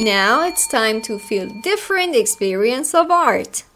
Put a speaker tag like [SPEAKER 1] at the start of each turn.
[SPEAKER 1] Now it's time to feel different experience of art.